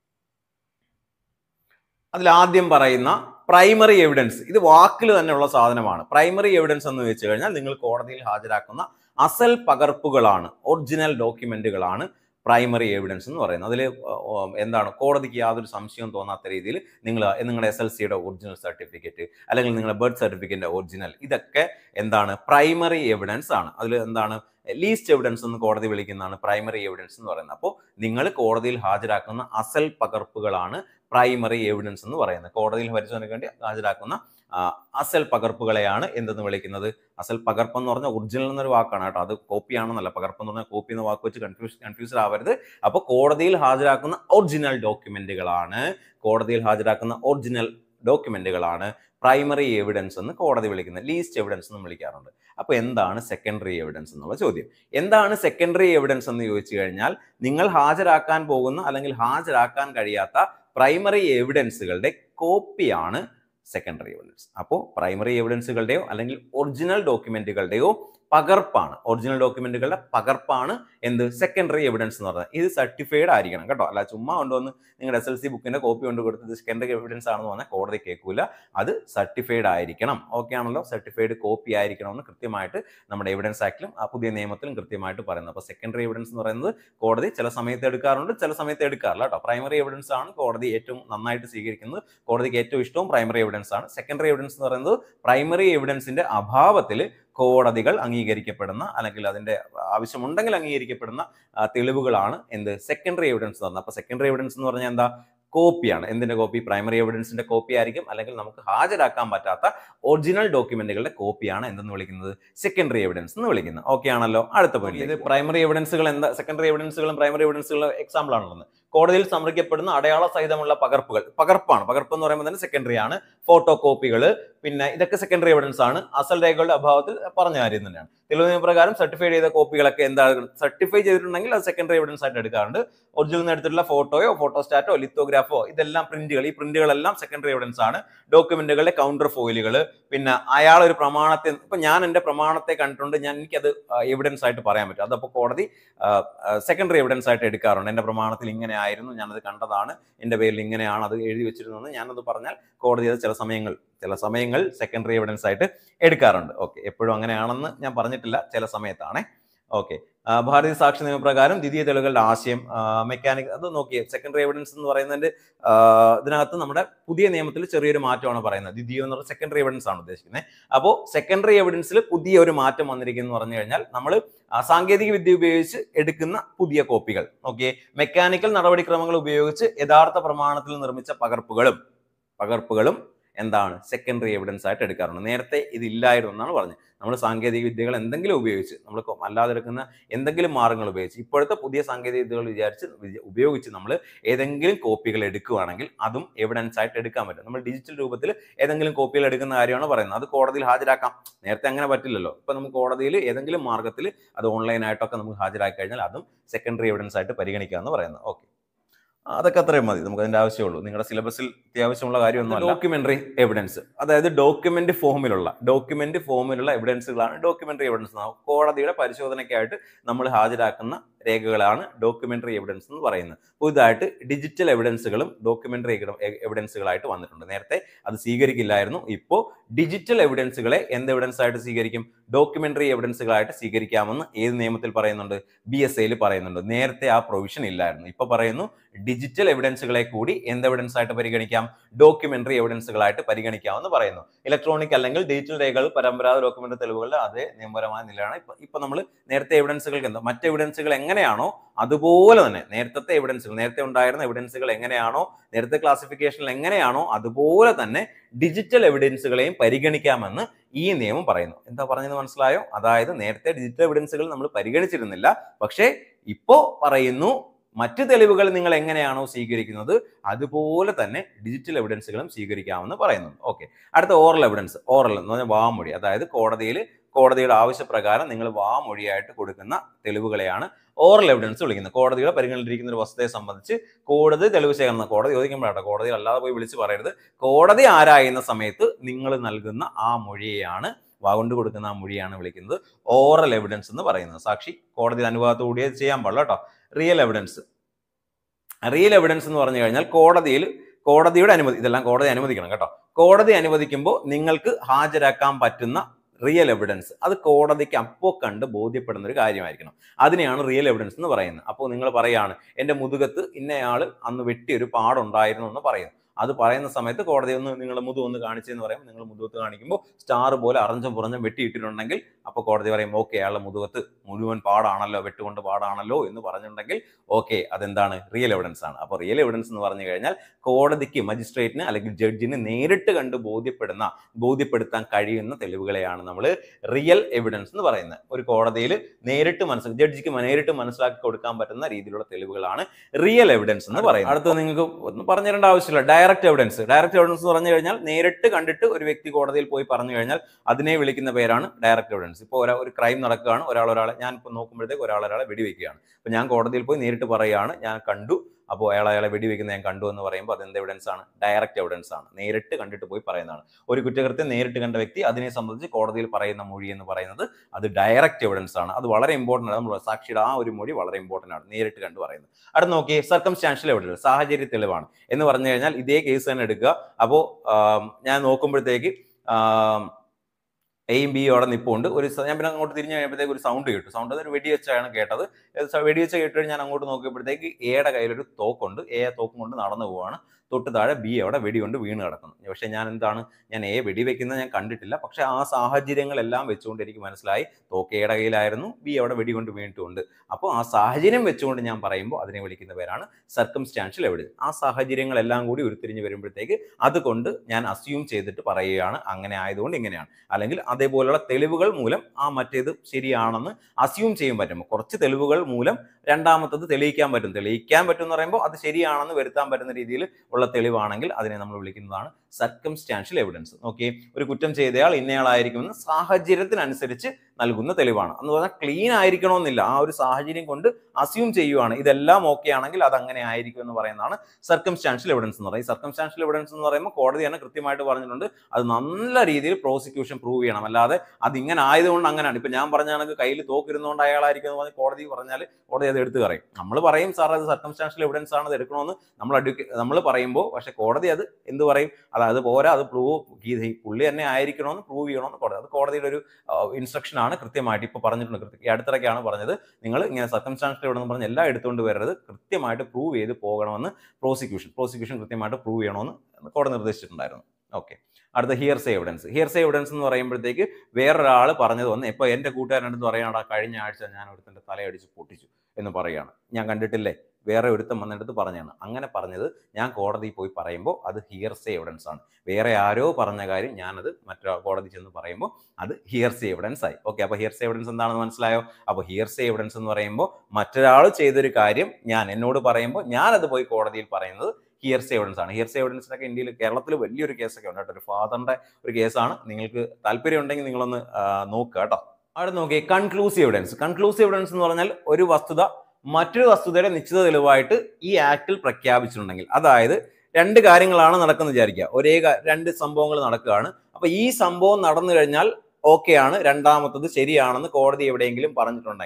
അതിൽ ആദ്യം പറയുന്ന പ്രൈമറി എവിഡൻസ്, ഇത് വാക്കിൽ തന്നെയുള്ള സാധനമാണ്. പ്രൈമറി എവിഡൻസ് എന്ന് വെച്ച് കഴിഞ്ഞാൽ നിങ്ങൾ കോടതിയിൽ ഹാജരാക്കുന്ന അസൽ പകർപ്പുകളാണ്, ഒറിജിനൽ ഡോക്യുമെന്റുകളാണ് പ്രൈമറി എവിഡൻസ് എന്ന് പറയുന്നത്. അതിൽ എന്താണ്, കോടതിക്ക് യാതൊരു സംശയവും തോന്നാത്ത രീതിയിൽ നിങ്ങൾ നിങ്ങളുടെ എസ് എൽ സിയുടെ ഒറിജിനൽ സർട്ടിഫിക്കറ്റ് അല്ലെങ്കിൽ നിങ്ങളുടെ ബർത്ത് സർട്ടിഫിക്കറ്റിന്റെ ഒറിജിനൽ, ഇതൊക്കെ എന്താണ്, പ്രൈമറി എവിഡൻസ് ആണ്. അതിൽ എന്താണ്, ലീസ്റ്റ് എവിഡൻസ് എന്ന് കോടതി വിളിക്കുന്നതാണ് പ്രൈമറി എവിഡൻസ് എന്ന് പറയുന്നത്. അപ്പോൾ നിങ്ങൾ കോടതിയിൽ ഹാജരാക്കുന്ന അസൽ പകർപ്പുകളാണ് പ്രൈമറി എവിഡൻസ് എന്ന് പറയുന്നത്. കോടതിയിൽ പരിശോധനയ്ക്ക് വേണ്ടി ഹാജരാക്കുന്ന അസൽ പകർപ്പുകളെയാണ് എന്തെന്ന് വിളിക്കുന്നത്? അസൽ പകർപ്പ് എന്ന് പറഞ്ഞാൽ ഒറിജിനൽ എന്നൊരു വാക്കാണ് കേട്ടോ, അത് കോപ്പി ആണെന്നല്ല. പകർപ്പ് എന്ന് പറഞ്ഞാൽ കോപ്പി എന്ന വാക്ക് വെച്ച് കൺഫ്യൂസ് കൺഫ്യൂസ്ഡ് ആവരുത്. അപ്പോൾ കോടതിയിൽ ഹാജരാക്കുന്ന ഒറിജിനൽ ഡോക്യുമെന്റുകളാണ് കോടതിയിൽ ഹാജരാക്കുന്ന ഒറിജിനൽ ഡോക്യുമെന്റുകളാണ് പ്രൈമറി എവിഡൻസ് എന്ന് കോടതി വിളിക്കുന്നത്. ലീസ്റ്റ് എവിഡൻസ് എന്നും വിളിക്കാറുണ്ട്. അപ്പോൾ എന്താണ് സെക്കൻഡറി എവിഡൻസ് എന്നുള്ള ചോദ്യം. എന്താണ് സെക്കൻഡറി എവിഡൻസ് എന്ന് ചോദിച്ചു കഴിഞ്ഞാൽ നിങ്ങൾ ഹാജരാക്കാൻ പോകുന്ന അല്ലെങ്കിൽ ഹാജരാക്കാൻ കഴിയാത്ത പ്രൈമറി എവിഡൻസുകളുടെ കോപ്പിയാണ് സെക്കൻഡറി എവിഡൻസ്. അപ്പോൾ പ്രൈമറി എവിഡൻസുകളുടെയോ അല്ലെങ്കിൽ ഒറിജിനൽ ഡോക്യുമെന്റുകളുടെയോ പകർപ്പാണ്, ഒറിജിനൽ ഡോക്യുമെന്റുകളുടെ പകർപ്പാണ് എന്ത്, സെക്കൻഡറി എവിഡൻസ് എന്ന് പറയുന്നത്. ഇത് സർട്ടിഫൈഡ് ആയിരിക്കണം കേട്ടോ, അല്ല ചുമ്മാ കൊണ്ടുവന്ന് നിങ്ങളുടെ എസ് എൽ സി ബുക്കിന്റെ കോപ്പി കൊണ്ട് കൊടുത്തത് സെക്കൻഡറി എവിഡൻസ് ആണെന്ന് പറഞ്ഞാൽ കോടതി കേൾക്കൂല. അത് സർട്ടിഫൈഡ് ആയിരിക്കണം. ഓക്കെ ആണല്ലോ, സർട്ടിഫൈഡ് കോപ്പി ആയിരിക്കണം എന്ന് കൃത്യമായിട്ട് നമ്മുടെ എവിഡൻസ് ആക്ടിലും ആ പുതിയ നിയമത്തിലും കൃത്യമായിട്ട് പറയുന്നത്. അപ്പോൾ സെക്കൻഡറി എവിഡൻസ് എന്ന് പറയുന്നത് കോടതി ചില സമയത്ത് എടുക്കാറുണ്ട്, ചില സമയത്ത് എടുക്കാറില്ല കേട്ടോ. പ്രൈമറി എവിഡൻസ് ആണ് കോടതി ഏറ്റവും നന്നായിട്ട് സ്വീകരിക്കുന്നത്. കോടതിക്ക് ഏറ്റവും ഇഷ്ടവും പ്രൈമറി എവിഡൻസ് ആണ്. സെക്കൻഡറി എവിഡൻസ് എന്ന് പറയുന്നത് പ്രൈമറി എവിഡൻസിന്റെ അഭാവത്തിൽ കോടതികൾ അംഗീകരിക്കപ്പെടുന്ന അല്ലെങ്കിൽ അതിന്റെ ആവശ്യമുണ്ടെങ്കിൽ അംഗീകരിക്കപ്പെടുന്ന തെളിവുകളാണ് എന്ത്, സെക്കൻഡറി എവിഡൻസ് എന്ന് പറഞ്ഞാൽ. അപ്പൊ സെക്കൻഡറി എവിഡൻസ് എന്ന് പറഞ്ഞാൽ എന്താ, കോപ്പിയാണ്. എന്തിന്റെ കോപ്പി? പ്രൈമറി എവിഡൻസിന്റെ കോപ്പി ആയിരിക്കും, അല്ലെങ്കിൽ നമുക്ക് ഹാജരാക്കാൻ പറ്റാത്ത ഒറിജിനൽ ഡോക്യുമെന്റുകളുടെ കോപ്പിയാണ് എന്തെന്ന് വിളിക്കുന്നത്, സെക്കൻഡറി എവിഡൻസ് എന്ന് വിളിക്കുന്നത്. ഓക്കെ ആണല്ലോ. അടുത്ത പോയിന്റ്, ഇത് പ്രൈമറി എവിഡൻസുകൾ എന്താ, സെക്കൻഡറി എവിഡൻസുകളും പ്രൈമറി എവിഡൻസുകളും എക്സാമ്പിൾ ആണുള്ളത്. കോടതിയിൽ സമർപ്പിക്കപ്പെടുന്ന അടയാള സഹിതമുള്ള പകർപ്പുകൾ, പകർപ്പാണ്. പകർപ്പ് എന്ന് പറയുമ്പോൾ തന്നെ സെക്കൻഡറി ആണ്. ഫോട്ടോ കോപ്പികൾ, പിന്നെ ഇതൊക്കെ സെക്കൻഡറി എവിഡൻസ് ആണ്. അസൽ രേഖകളുടെ അഭാവത്തിൽ പറഞ്ഞ കാര്യം തന്നെയാണ്. തെളിവ് നിയമപ്രകാരം സർട്ടിഫൈ ചെയ്ത കോപ്പികളൊക്കെ എന്താണ്, സർട്ടിഫൈ ചെയ്തിട്ടുണ്ടെങ്കിൽ അത് സെക്കൻഡറി എവിഡൻസ് ആയിട്ട് എടുക്കാറുണ്ട്. ഒറിജിനൽ എടുത്തിട്ടുള്ള ഫോട്ടോയോ ഫോട്ടോസ്റ്റാറ്റോ ലിത്തോഗ്രാഫോ ഇതെല്ലാം പ്രിന്റുകൾ, ഈ പ്രിന്റുകളെല്ലാം സെക്കൻഡറി എവിഡൻസ് ആണ്. ഡോക്യുമെന്റുകളുടെ കൗണ്ടർ ഫോയിലുകൾ, പിന്നെ അയാൾ ഒരു പ്രമാണത്തെ, ഇപ്പൊ ഞാൻ എന്റെ പ്രമാണത്തെ കണ്ടിട്ടുണ്ട്, ഞാൻ എനിക്കത് എവിഡൻസ് ആയിട്ട് പറയാൻ പറ്റും. അതപ്പോൾ കോടതി സെക്കൻഡറി എവിഡൻസ് ആയിട്ട് എടുക്കാറുണ്ട്. എന്റെ പ്രമാണത്തിൽ ഇങ്ങനെ ആയിരുന്നു, ഞാനത് കണ്ടതാണ്, എന്റെ പേരിൽ ഇങ്ങനെയാണ് അത് എഴുതി വെച്ചിരുന്നത്, ഞാനത് പറഞ്ഞാൽ കോടതി അത് ചില സമയങ്ങൾ ചില സമയങ്ങൾ സെക്കൻഡറി എവിഡൻസ് ആയിട്ട് എടുക്കാറുണ്ട്. ഓക്കെ, എപ്പോഴും അങ്ങനെയാണെന്ന് ഞാൻ പറഞ്ഞിട്ടില്ല, ചില സമയത്താണ്. ഓക്കെ, ഭാരതീയ സാക്ഷി നിയമപ്രകാരം ദ്വിതീയ തെളിവുകളുടെ ആശയം, മെക്കാനിക്, അത് നോക്കിയേ. സെക്കൻഡറി എവിഡൻസ് എന്ന് പറയുന്നതിന്റെ ഇതിനകത്ത് നമ്മുടെ പുതിയ നിയമത്തിൽ ചെറിയൊരു മാറ്റമാണ് പറയുന്നത്. ദ്വിതീയം എന്ന് പറഞ്ഞാൽ സെക്കൻഡറി എവിഡൻസ് ആണ് ഉദ്ദേശിക്കുന്നത്. അപ്പോൾ സെക്കൻഡറി എവിഡൻസിൽ പുതിയ ഒരു മാറ്റം വന്നിരിക്കുന്നു എന്ന് പറഞ്ഞു കഴിഞ്ഞാൽ നമ്മൾ സാങ്കേതിക വിദ്യ ഉപയോഗിച്ച് എടുക്കുന്ന പുതിയ കോപ്പികൾ, ഓക്കെ, മെക്കാനിക്കൽ നടപടിക്രമങ്ങൾ ഉപയോഗിച്ച് യഥാർത്ഥ പ്രമാണത്തിൽ നിർമ്മിച്ച പകർപ്പുകളും പകർപ്പുകളും എന്താണ്, സെക്കൻഡറി എവിഡൻസ് ആയിട്ട് എടുക്കാറുണ്ട്. നേരത്തെ ഇതില്ലായിരുന്നു എന്നാണ് പറഞ്ഞത്. നമ്മൾ സാങ്കേതിക വിദ്യകൾ എന്തെങ്കിലും ഉപയോഗിച്ച്, നമ്മൾ അല്ലാതെ എടുക്കുന്ന എന്തെങ്കിലും മാർഗങ്ങൾ ഉപയോഗിച്ച്, ഇപ്പോഴത്തെ പുതിയ സാങ്കേതിക വിദ്യകൾ വിചാരിച്ച് ഉപയോഗിച്ച് നമ്മൾ ഏതെങ്കിലും കോപ്പികൾ എടുക്കുകയാണെങ്കിൽ അതും എവിഡൻസ് ആയിട്ട് എടുക്കാൻ പറ്റും. നമ്മൾ ഡിജിറ്റൽ രൂപത്തിൽ ഏതെങ്കിലും കോപ്പികൾ എടുക്കുന്ന കാര്യമാണ് പറയുന്നത്. അത് കോടതിയിൽ ഹാജരാക്കാം. നേരത്തെ അങ്ങനെ പറ്റില്ലല്ലോ. ഇപ്പൊ നമുക്ക് കോടതിയിൽ ഏതെങ്കിലും മാർഗത്തിൽ അത് ഓൺലൈനായിട്ടൊക്കെ നമുക്ക് ഹാജരാക്കി കഴിഞ്ഞാൽ അതും സെക്കൻഡറി എവിഡൻസ് ആയിട്ട് പരിഗണിക്കാമെന്ന് പറയുന്നത്. ഓക്കെ, അതൊക്കെ അത്രയും മതി, നമുക്ക് അതിന്റെ ആവശ്യമുള്ളൂ. നിങ്ങളുടെ സിലബസിൽ അത്യാവശ്യമുള്ള കാര്യമൊന്നും. ഡോക്യുമെന്ററി എവിഡൻസ്, അതായത് ഡോക്യുമെന്റ് ഫോമിലുള്ള ഡോക്യുമെന്റ് ഫോമിലുള്ള എവിഡൻസുകളാണ് ഡോക്യുമെന്ററി എവിഡൻസ്. കോടതിയുടെ പരിശോധനയ്ക്കായിട്ട് നമ്മൾ ഹാജരാക്കുന്ന രേഖകളാണ് ഡോക്യുമെന്ററി എവിഡൻസ് എന്ന് പറയുന്നത്. പുതുതായിട്ട് ഡിജിറ്റൽ എവിഡൻസുകളും ഡോക്യുമെന്ററി എവിഡൻസുകളായിട്ട് വന്നിട്ടുണ്ട്. നേരത്തെ അത് സ്വീകരിക്കില്ലായിരുന്നു. ഇപ്പോൾ ഡിജിറ്റൽ എവിഡൻസുകളെ എന്ത് എവിഡൻസ് ആയിട്ട് സ്വീകരിക്കും? ഡോക്യുമെന്ററി എവിഡൻസുകളായിട്ട് സ്വീകരിക്കാമെന്ന് ഏത് നിയമത്തിൽ പറയുന്നുണ്ട്? ബി എസ് എയിൽ പറയുന്നുണ്ട്. നേരത്തെ ആ പ്രൊവിഷൻ ഇല്ലായിരുന്നു. ഇപ്പൊ പറയുന്നു ഡിജിറ്റൽ എവിഡൻസുകളെ കൂടി എന്ത് എവിഡൻസ് ആയിട്ട് പരിഗണിക്കാം? ഡോക്യുമെന്ററി എവിഡൻസുകളായിട്ട് പരിഗണിക്കാമെന്ന് പറയുന്നു. ഇലക്ട്രോണിക് അല്ലെങ്കിൽ ഡിജിറ്റൽ രേഖകൾ പരമ്പരാഗത ഡോക്യുമെന്ററി തെളിവുകളുടെ അതേ നിയമപരമായ നിലയാണ്. ഇപ്പൊ ഇപ്പൊ നമ്മൾ നേരത്തെ എവിഡൻസുകൾക്ക് എന്താ മറ്റ് എവിഡൻസുകൾ എങ്ങനെയാണോ അതുപോലെ തന്നെ നേരത്തെ എവിഡൻസുകൾ നേരത്തെ ഉണ്ടായിരുന്ന എവിഡൻസുകൾ എങ്ങനെയാണോ നേരത്തെ ക്ലാസിഫിക്കേഷനിൽ എങ്ങനെയാണോ അതുപോലെ തന്നെ ഡിജിറ്റൽ എവിഡൻസുകളെയും പരിഗണിക്കാമെന്ന് ഈ നിയമം പറയുന്നു. എന്താ പറഞ്ഞത് മനസ്സിലായോ? അതായത് നേരത്തെ ഡിജിറ്റൽ എവിഡൻസുകൾ നമ്മൾ പരിഗണിച്ചിരുന്നില്ല. പക്ഷേ ഇപ്പോ പറയുന്നു മറ്റ് തെളിവുകൾ നിങ്ങൾ എങ്ങനെയാണോ സ്വീകരിക്കുന്നത് അതുപോലെ തന്നെ ഡിജിറ്റൽ എവിഡൻസുകളും സ്വീകരിക്കാമെന്ന് പറയുന്നു. ഓക്കെ, അടുത്ത ഓറൽ എവിഡൻസ്. ഓറൽ എന്ന് പറഞ്ഞാൽ വാമൊഴി. അതായത് കോടതിയിൽ കോടതിയുടെ ആവശ്യപ്രകാരം നിങ്ങൾ വാമൊഴിയായിട്ട് കൊടുക്കുന്ന തെളിവുകളെയാണ് ഓറൽ എവിഡൻസ് വിളിക്കുന്നത്. കോടതിയുടെ പരിഗണനയിലിരിക്കുന്ന ഒരു വസ്തുതയെ സംബന്ധിച്ച് കോടതി തെളിവ് ശേഖരണം കോടതി ചോദിക്കുമ്പോഴാണ്, കോടതിയിൽ അല്ലാതെ പോയി വിളിച്ച് പറയരുത്. കോടതി ആരായുന്ന സമയത്ത് നിങ്ങൾ നൽകുന്ന ആ മൊഴിയെയാണ് വാഗൊണ്ട് കൊടുക്കുന്ന ആ മൊഴിയാണ് വിളിക്കുന്നത് ഓറൽ എവിഡൻസ് എന്ന് പറയുന്നത്. സാക്ഷി കോടതി അനുവാദത്തോടെ ചെയ്യാൻ പാടില്ല കേട്ടോ. Real evidence. റിയൽ എവിഡൻസ് എന്ന് പറഞ്ഞു കഴിഞ്ഞാൽ കോടതിയിൽ കോടതിയുടെ അനുമതി, ഇതെല്ലാം കോടതി അനുവദിക്കണം കേട്ടോ. കോടതി അനുവദിക്കുമ്പോൾ നിങ്ങൾക്ക് ഹാജരാക്കാൻ പറ്റുന്ന റിയൽ എവിഡൻസ് അത് കോടതിക്ക് അപ്പോൾ കണ്ട് ബോധ്യപ്പെടുന്ന ഒരു കാര്യമായിരിക്കണം. അതിനെയാണ് റിയൽ എവിഡൻസ് എന്ന് പറയുന്നത്. അപ്പോൾ നിങ്ങൾ പറയാണ് എൻ്റെ മുതുകത്ത് ഇന്നയാൾ അന്ന് വെട്ടിയൊരു പാടുണ്ടായിരുന്നു എന്ന് പറയുന്നു. അത് പറയുന്ന സമയത്ത് കോടതി ഒന്ന് നിങ്ങൾ മുതു ഒന്ന് കാണിച്ചെന്ന് പറയുമ്പോൾ നിങ്ങൾ മുതുകത്ത് കാണിക്കുമ്പോൾ സ്റ്റാർ പോലെ അറഞ്ചം പുറഞ്ഞും വെട്ടിയിട്ടിട്ടുണ്ടെങ്കിൽ അപ്പോൾ കോടതി പറയും ഓക്കെ അയാളുടെ മുതുകത്ത് മുഴുവൻ പാടാണല്ലോ, വെട്ടുകൊണ്ട് പാടാണല്ലോ എന്ന് പറഞ്ഞിട്ടുണ്ടെങ്കിൽ ഓക്കെ അതെന്താണ്? റിയൽ എവിഡൻസ് ആണ്. അപ്പോൾ റിയൽ എവിഡൻസ് എന്ന് പറഞ്ഞു കഴിഞ്ഞാൽ കോടതിക്ക് മജിസ്ട്രേറ്റിന് അല്ലെങ്കിൽ ജഡ്ജിന് നേരിട്ട് കണ്ട് ബോധ്യപ്പെടുന്ന ബോധ്യപ്പെടുത്താൻ കഴിയുന്ന തെളിവുകളെയാണ് നമ്മൾ റിയൽ എവിഡൻസ് എന്ന് പറയുന്നത്. ഒരു കോടതിയിൽ നേരിട്ട് മനസ്സിലാക്കി ജഡ്ജിക്ക് നേരിട്ട് മനസ്സിലാക്കി കൊടുക്കാൻ പറ്റുന്ന രീതിയിലുള്ള തെളിവുകളാണ് റിയൽ എവിഡൻസ് എന്ന് പറയുന്നത്. അടുത്ത നിങ്ങൾക്ക് ഒന്നും പറഞ്ഞു തരേണ്ട ആവശ്യമില്ല. Direct evidence. ഡയറക്റ്റ് എവിഡൻസ് എന്ന് പറഞ്ഞു കഴിഞ്ഞാൽ നേരിട്ട് കണ്ടിട്ട് ഒരു വ്യക്തി കോടതിയിൽ പോയി പറഞ്ഞു കഴിഞ്ഞാൽ അതിനെ വിളിക്കുന്ന പേരാണ് ഡയറക്റ്റ് എവിഡൻസ്. ഇപ്പോൾ ഒരാ ഒരു ക്രൈം നടക്കുകയാണ്, ഒരാൾ ഒരാളെ ഞാൻ ഇപ്പോൾ നോക്കുമ്പോഴത്തേക്ക് ഒരാൾ ഒരാളെ വെടിവെക്കുകയാണ്. അപ്പോൾ ഞാൻ കോടതിയിൽ പോയി നേരിട്ട് പറയുകയാണ് ഞാൻ കണ്ടു, അപ്പോൾ അയാൾ അയാളെ വെടിവെക്കുന്ന ഞാൻ കണ്ടു എന്ന് പറയുമ്പോൾ അത് എന്ത് എവിഡൻസ് ആണ്? ഡയറക്റ്റ് എവിഡൻസ് ആണ്. നേരിട്ട് കണ്ടിട്ട് പോയി പറയുന്നതാണ്. ഒരു കുറ്റകൃത്യം നേരിട്ട് കണ്ട വ്യക്തി അതിനെ സംബന്ധിച്ച് കോടതിയിൽ പറയുന്ന മൊഴി എന്ന് പറയുന്നത് അത് ഡയറക്റ്റ് എവിഡൻസ് ആണ്. അത് വളരെ ഇമ്പോർട്ടൻ്റ് ആണ്. നമ്മൾ സാക്ഷിയുടെ ആ ഒരു മൊഴി വളരെ ഇമ്പോർട്ടൻ്റ് ആണ്, നേരിട്ട് കണ്ട് പറയുന്നത്. അടുത്ത് നോക്കിയേ സർക്കംസ്റ്റാൻഷ്യൽ എവിഡൻസ്. സാഹചര്യ തെളിവാണ് എന്ന് പറഞ്ഞു കഴിഞ്ഞാൽ ഇതേ കേസ് തന്നെ എടുക്കുക. അപ്പോൾ ഞാൻ നോക്കുമ്പോഴത്തേക്ക് എയും ബിയും അവിടെ നിൽപ്പുണ്ട്. ഒരു ഞാൻ പിന്നെ അങ്ങോട്ട് തിരിഞ്ഞ് കഴിയുമ്പോഴത്തേക്ക് ഒരു സൗണ്ട് കേട്ടു. സൗണ്ട് അതൊരു വെടിവെച്ചാണ് കേട്ടത്. വെടിവെച്ച കേട്ട് ഞാൻ അങ്ങോട്ട് നോക്കിയപ്പോഴത്തേക്ക് എയുടെ കയ്യിലൊരു തോക്കുണ്ട്. എ തോക്കും കൊണ്ട് നടന്നു പോവാണ്. തൊട്ട് താഴെ ബി അവിടെ വെടികൊണ്ട് വീണ് കിടക്കുന്നു. പക്ഷെ ഞാൻ എന്താണ് ഞാൻ എ വെടിവെക്കുന്നത് ഞാൻ കണ്ടിട്ടില്ല. പക്ഷെ ആ സാഹചര്യങ്ങളെല്ലാം വെച്ചുകൊണ്ട് എനിക്ക് മനസ്സിലായി തോക്ക് എയുടെ കയ്യിലായിരുന്നു, ബി അവിടെ വെടികൊണ്ട് വീണിട്ടുണ്ട്. അപ്പോൾ ആ സാഹചര്യം വെച്ചുകൊണ്ട് ഞാൻ പറയുമ്പോൾ അതിനെ വിളിക്കുന്ന പേരാണ് സർക്കംസ്റ്റാൻഷ്യൽ എവിഡൻസ്. ആ സാഹചര്യങ്ങളെല്ലാം കൂടി ഉരുത്തിരിഞ്ഞ് വരുമ്പോഴത്തേക്ക് അതുകൊണ്ട് ഞാൻ അസ്യൂം ചെയ്തിട്ട് പറയുകയാണ് അങ്ങനെ ആയതുകൊണ്ട് ഇങ്ങനെയാണ്, അല്ലെങ്കിൽ അതേപോലെയുള്ള തെളിവുകൾ മൂലം ആ മറ്റേത് ശരിയാണെന്ന് അസ്യൂം ചെയ്യാൻ പറ്റും. കുറച്ച് തെളിവുകൾ മൂലം രണ്ടാമത്തത് തെളിയിക്കാൻ പറ്റും. തെളിയിക്കാൻ പറ്റും എന്ന് പറയുമ്പോൾ അത് ശരിയാണെന്ന് വരുത്താൻ പറ്റുന്ന രീതിയിൽ ഉള്ള തെളിവാണെങ്കിൽ അതിനെ നമ്മൾ വിളിക്കുന്നതാണ് സർക്കംസ്റ്റാൻഷ്യൽ എവിഡൻസ്. ഓക്കെ, ഒരു കുറ്റം ചെയ്തയാൾ ഇന്നയാളായിരിക്കുമെന്ന് സാഹചര്യത്തിനനുസരിച്ച് നൽകുന്ന തെളിവാണ്. എന്ന് പറഞ്ഞാൽ ക്ലീൻ ആയിരിക്കണമെന്നില്ല, ആ ഒരു സാഹചര്യം കൊണ്ട് അസ്യൂം ചെയ്യുവാണ് ഇതെല്ലാം ഓക്കെ ആണെങ്കിൽ അത് അങ്ങനെ ആയിരിക്കും എന്ന് പറയുന്നതാണ് സർക്കംസ്റ്റാൻഷ്യൽ എവിഡൻസ് എന്ന് പറയുന്നത്. സർക്കംസ്റ്റാൻഷ്യൽ എവിഡൻസ് എന്ന് പറയുമ്പോൾ കോടതി തന്നെ കൃത്യമായിട്ട് പറഞ്ഞിട്ടുണ്ട് അത് നല്ല രീതിയിൽ പ്രോസിക്യൂഷൻ പ്രൂവ് ചെയ്യണം. അല്ലാതെ അത് ഇങ്ങനെ ആയതുകൊണ്ട് അങ്ങനെയാണ്. ഇപ്പൊ ഞാൻ പറഞ്ഞ കണക്ക് കയ്യിൽ തോക്കിരുന്നുകൊണ്ട് അയാളായിരിക്കും എന്ന് പറഞ്ഞ് കോടതി പറഞ്ഞാൽ കോടതി അത് എടുത്തു പറയും. നമ്മൾ പറയും സാർ അത് സർക്കംസ്റ്റാൻഷ്യൽ എവിഡൻസ് ആണ്, അത് എടുക്കണമെന്ന് നമ്മൾ അഡ്വക്കേറ്റ് നമ്മൾ പറയുമ്പോൾ, പക്ഷെ കോടതി അത് എന്ത് പറയും? അതായത് പോരാ, അത് പ്രൂവ് പുള്ളി തന്നെ ആയിരിക്കണമെന്ന് പ്രൂവ് ചെയ്യണമെന്ന് കോടതി, അത് കോടതിയുടെ ഒരു ഇൻസ്ട്രക്ഷൻ ആണ്. കൃത്യമായിട്ട് ഇപ്പൊ പറഞ്ഞിട്ടുണ്ട്. ഈ അടുത്തിടയ്ക്കാണ് പറഞ്ഞത് നിങ്ങൾ ഇങ്ങനെ സർക്കംസ്റ്റാൻഷ്യൽ എവിഡൻസ് പറഞ്ഞ് എല്ലാം എടുത്തുകൊണ്ട് വരരുത്, കൃത്യമായിട്ട് പ്രൂവ് ചെയ്ത് പോകണമെന്ന് പ്രോസിക്യൂഷൻ പ്രോസിക്യൂഷൻ കൃത്യമായിട്ട് പ്രൂവ് ചെയ്യണമെന്ന് കോടതി നിർദ്ദേശിച്ചിട്ടുണ്ടായിരുന്നു. ഓക്കെ, അടുത്ത ഹിയർസേ എവിഡൻസ്. ഹിയർസേ എവിഡൻസ് എന്ന് പറയുമ്പോഴത്തേക്ക് വേറൊരാൾ പറഞ്ഞത് വന്ന് ഇപ്പോൾ എൻ്റെ കൂട്ടുകാരനടുത്ത് പറയാനാ കഴിഞ്ഞ ആഴ്ച ഞാൻ ഒരുത്തൻ്റെ തലയടിച്ച് പൊട്ടിച്ചു എന്ന് പറയുകയാണ്. ഞാൻ കണ്ടിട്ടില്ലേ, വേറെ ഒരുത്തം വന്നെടുത്ത് പറഞ്ഞാണ്. അങ്ങനെ പറഞ്ഞത് ഞാൻ കോടതിയിൽ പോയി പറയുമ്പോൾ അത് ഹിയർസേ എവിഡൻസ് ആണ്. വേറെ ആരോ പറഞ്ഞ കാര്യം ഞാനത് മറ്റൊരു കോടതി ചെന്ന് പറയുമ്പോൾ അത് ഹിയർസേ എവിഡൻസ് ആയി. ഓക്കെ, അപ്പോൾ ഹിയർസേ എവിഡൻസ് എന്താണെന്ന് മനസ്സിലായോ? അപ്പോൾ ഹിയർസേ എവിഡൻസ് എന്ന് പറയുമ്പോൾ മറ്റൊരാൾ ചെയ്തൊരു കാര്യം ഞാൻ എന്നോട് പറയുമ്പോൾ ഞാനത് പോയി കോടതിയിൽ പറയുന്നത് ഹിയർസേ എവിഡൻസ് ആണ്. ഹിയർസേ എവിഡൻസിനൊക്കെ ഇന്ത്യയിൽ കേരളത്തിൽ വലിയൊരു കേസൊക്കെ ഉണ്ട് കേട്ടോ. ഒരു ഫാദറിന്റെ ഒരു കേസാണ്. നിങ്ങൾക്ക് താല്പര്യം ഉണ്ടെങ്കിൽ നിങ്ങളൊന്ന് നോക്കുക കേട്ടോ. അവിടെ നോക്കിയേ കൺക്ലൂസീവ് എവിഡൻസ്. കൺക്ലൂസീവ് എവിഡൻസ് എന്ന് പറഞ്ഞാൽ ഒരു വസ്തുത മറ്റൊരു വസ്തുതയുടെ നിശ്ചിത തെളിവായിട്ട് ഈ ആക്ടിൽ പ്രഖ്യാപിച്ചിട്ടുണ്ടെങ്കിൽ, അതായത് രണ്ട് കാര്യങ്ങളാണ് നടക്കുന്നത് വിചാരിക്കുക, ഒരേ രണ്ട് സംഭവങ്ങൾ നടക്കുകയാണ്. അപ്പൊ ഈ സംഭവം നടന്നു കഴിഞ്ഞാൽ ഓക്കെയാണ്, രണ്ടാമത്തത് ശരിയാണെന്ന് കോടതി എവിടെയെങ്കിലും പറഞ്ഞിട്ടുണ്ടെങ്കിൽ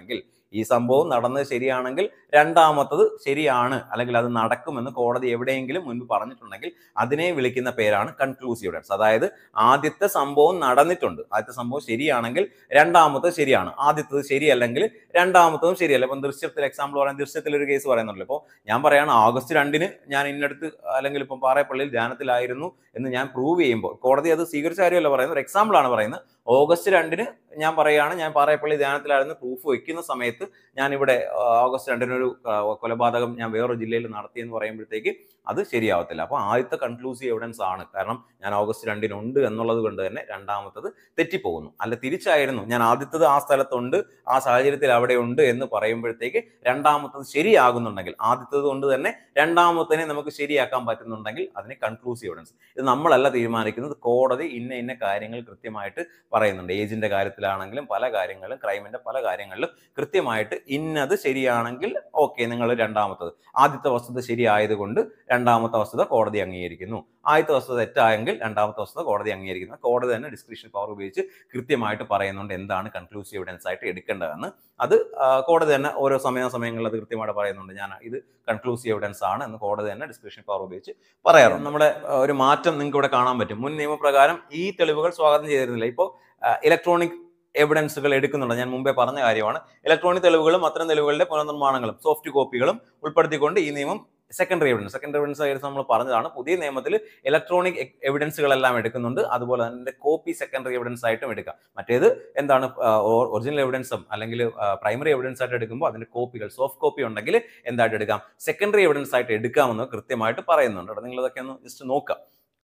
ഈ സംഭവം നടന്നത് ശരിയാണെങ്കിൽ രണ്ടാമത്തത് ശരിയാണ് അല്ലെങ്കിൽ അത് നടക്കുമെന്ന് കോടതി എവിടെയെങ്കിലും മുൻപ് പറഞ്ഞിട്ടുണ്ടെങ്കിൽ അതിനെ വിളിക്കുന്ന പേരാണ് കൺക്ലൂസീവ് എവിഡൻസ്. അതായത് ആദ്യത്തെ സംഭവം നടന്നിട്ടുണ്ട്, ആദ്യത്തെ സംഭവം ശരിയാണെങ്കിൽ രണ്ടാമത്തത് ശരിയാണ്, ആദ്യത്തത് ശരിയല്ലെങ്കിൽ രണ്ടാമത്തതും ശരിയല്ല. ഇപ്പം ദൃശ്യത്തിൽ എക്സാമ്പിൾ പറയാൻ ദൃശ്യത്തിൽ ഒരു കേസ് പറയുന്നുണ്ടല്ലോ. ഇപ്പോൾ ഞാൻ പറയാണ് ആഗസ്റ്റ് രണ്ടിന് ഞാൻ ഇന്നടുത്ത് അല്ലെങ്കിൽ ഇപ്പം പാറേപ്പള്ളിയിൽ ധ്യാനത്തിലായിരുന്നു എന്ന് ഞാൻ പ്രൂവ് ചെയ്യുമ്പോൾ കോടതി അത് സ്വീകരിച്ച കാര്യമല്ല പറയുന്നത്, ഒരു എക്സാമ്പിൾ ആണ് പറയുന്നത്. ഓഗസ്റ്റ് രണ്ടിന് ഞാൻ പറയുകയാണ് ഞാൻ പാറേപ്പള്ളി ധ്യാനത്തിലായിരുന്നു പ്രൂഫ് വെക്കുന്ന സമയത്ത് ഞാൻ ഇവിടെ ഓഗസ്റ്റ് രണ്ടിനൊരു കൊലപാതകം ഞാൻ വേറൊരു ജില്ലയിൽ നടത്തിയെന്ന് പറയുമ്പോഴത്തേക്ക് അത് ശരിയാവത്തില്ല. അപ്പോൾ ആദ്യത്തെ കൺക്ലൂസീവ് എവിഡൻസ് ആണ്, കാരണം ഞാൻ ഓഗസ്റ്റ് രണ്ടിനുണ്ട് എന്നുള്ളത് കൊണ്ട് തന്നെ രണ്ടാമത്തത് തെറ്റിപ്പോകുന്നു. അല്ല തിരിച്ചായിരുന്നു, ഞാൻ ആദ്യത്തത് ആ സ്ഥലത്തുണ്ട് ആ സാഹചര്യത്തിൽ അവിടെ ഉണ്ട് എന്ന് പറയുമ്പോഴത്തേക്ക് രണ്ടാമത്തത് ശരിയാകുന്നുണ്ടെങ്കിൽ ആദ്യത്തത് കൊണ്ട് തന്നെ രണ്ടാമത്തിനെ നമുക്ക് ശരിയാക്കാൻ പറ്റുന്നുണ്ടെങ്കിൽ അതിന് കൺക്ലൂസീവ് എവിഡൻസ്. ഇത് നമ്മളല്ല തീരുമാനിക്കുന്നത്, കോടതി ഇന്ന ഇന്ന കാര്യങ്ങൾ കൃത്യമായിട്ട് പറയുന്നുണ്ട്. ഏജിന്റെ കാര്യത്തിലാണെങ്കിലും പല കാര്യങ്ങളിലും ക്രൈമിന്റെ പല കാര്യങ്ങളിലും കൃത്യമായിട്ട് ഇന്നത് ശരിയാണെങ്കിൽ ഓക്കെ നിങ്ങൾ രണ്ടാമത്തത്, ആദ്യത്തെ വസ്തുത ശരിയായതുകൊണ്ട് രണ്ടാമത്തെ വസ്തുത കോടതി അംഗീകരിക്കുന്നു, ആദ്യത്തെ വസ്തുത തെറ്റായെങ്കിൽ രണ്ടാമത്തെ വസ്തുത കോടതി അംഗീകരിക്കുന്നു. കോടതി തന്നെ ഡിസ്ക്രിപ്ഷൻ പവർ ഉപയോഗിച്ച് കൃത്യമായിട്ട് പറയുന്നുണ്ട് എന്താണ് കൺക്ലൂസീവ് എവിഡൻസ് ആയിട്ട് എടുക്കേണ്ടതെന്ന്. അത് കോടതി തന്നെ ഓരോ സമയ സമയങ്ങളിൽ അത് കൃത്യമായിട്ട് പറയുന്നുണ്ട്, ഞാൻ ഇത് കൺക്ലൂസീവ് എവിഡൻസ് ആണ് എന്ന് കോടതി തന്നെ ഡിസ്ക്രിപ്ഷൻ പവർ ഉപയോഗിച്ച് പറയാറുണ്ട്. നമ്മുടെ ഒരു മാറ്റം നിങ്ങൾക്ക് ഇവിടെ കാണാൻ പറ്റും. മുൻ നിയമപ്രകാരം ഈ തെളിവുകൾ സ്വാഗതം ചെയ്തിരുന്നില്ല. ഇപ്പോൾ ഇലക്ട്രോണിക് എവിഡൻസുകൾ എടുക്കുന്നുണ്ട്. ഞാൻ മുമ്പേ പറഞ്ഞ കാര്യമാണ്. ഇലക്ട്രോണിക് തെളിവുകളും അത്തരം തെളിവുകളുടെ പുനർനിർമ്മാണങ്ങളും സോഫ്റ്റ് കോപ്പികളും ഉൾപ്പെടുത്തിക്കൊണ്ട് ഈ നിയമം സെക്കൻഡറി എവിഡൻസ് സെക്കൻഡറി എവിഡൻസ് ആയിട്ട് നമ്മൾ പറഞ്ഞതാണ്. പുതിയ നിയമത്തിൽ ഇലക്ട്രോണിക് എവിഡൻസുകളെല്ലാം എടുക്കുന്നുണ്ട്, അതുപോലെ അതിന്റെ കോപ്പി സെക്കൻഡറി എവിഡൻസ് ആയിട്ടും എടുക്കാം. മറ്റേത് എന്താണ് ഒറിജിനൽ എവിഡൻസും അല്ലെങ്കിൽ പ്രൈമറി എവിഡൻസ് ആയിട്ട് എടുക്കുമ്പോൾ അതിന്റെ കോപ്പികൾ സോഫ്റ്റ് കോപ്പി ഉണ്ടെങ്കിൽ എന്തായിട്ട് എടുക്കാം, സെക്കൻഡറി എവിഡൻസ് ആയിട്ട് എടുക്കാമെന്ന് കൃത്യമായിട്ട് പറയുന്നുണ്ട്. നിങ്ങൾ ഇതൊക്കെ ഒന്ന് ജസ്റ്റ് നോക്കാം.